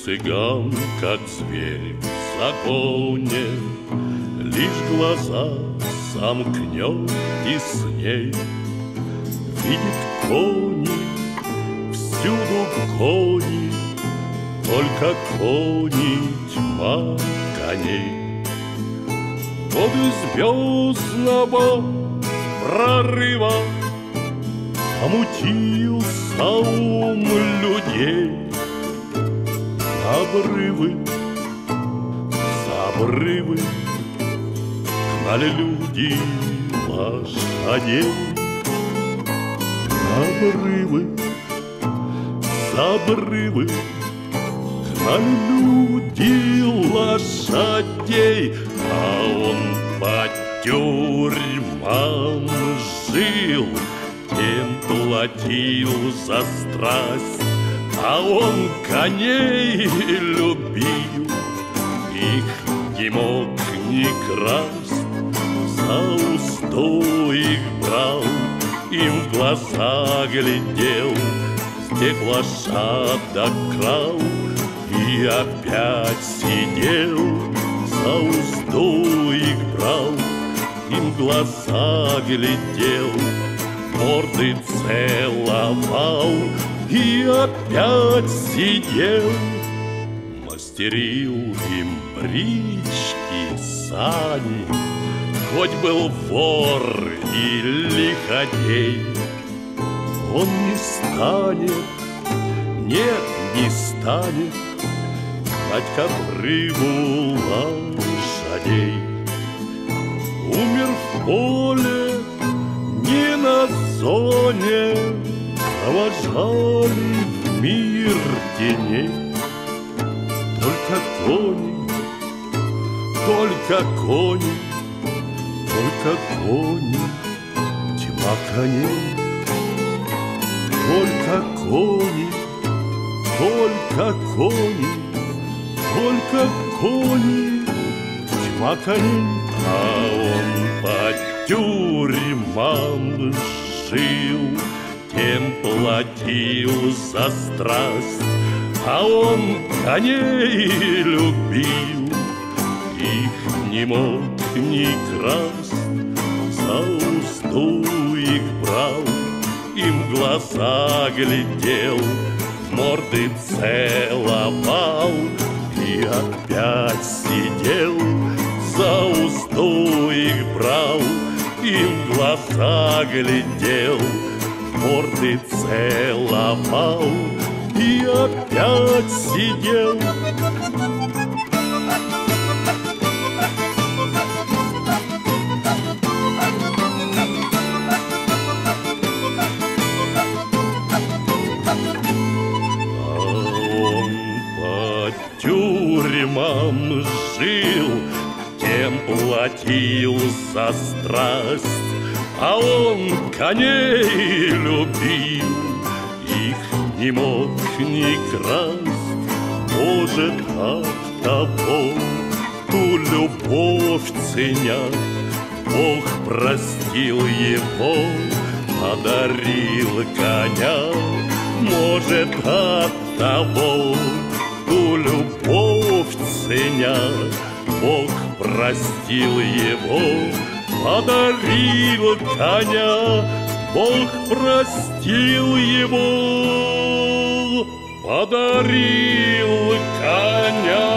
цыган, как зверь в загоне, лишь глаза сомкнет и с ней видит кони, всюду кони, только кони, тьма коней. Годы звездного прорыва помутился ум людей. Обрывы, за обрывы гнали люди лошадей. Обрывы, за обрывы гнали люди лошадей. А он по тюрьмам жил, тем платил за страсть. А он коней любил, их не мог не красть. За узду их брал, им в глаза глядел, с тех лошадок крал и опять сидел. За узду их брал, им в глаза глядел, морды целовал и опять сидел. Мастерил им брички, сани, хоть был вор и лиходей. Он не станет, нет, не станет гнать к обрыву лошадей. Умер в поле, не на зоне, провожали в мир теней. Только кони, только кони, только кони, тьма коней. Только кони, только кони, только кони, тьма коней. А он по тюрьмам жил, тем платил за страсть. А он коней любил, их не мог не красть. За узду их брал, им в глаза глядел, морды целовал и опять сидел. За узду их брал, им в глаза глядел, морды целовал и опять сидел. Тюрьмам жил, тем платил за страсть. А он коней любил, их не мог не красть. Может, от того, ту любовь ценя, Бог простил его, подарил коня. Может, от того, ту любовь ценя, Бог простил его, подарил коня. Бог простил его, подарил коня.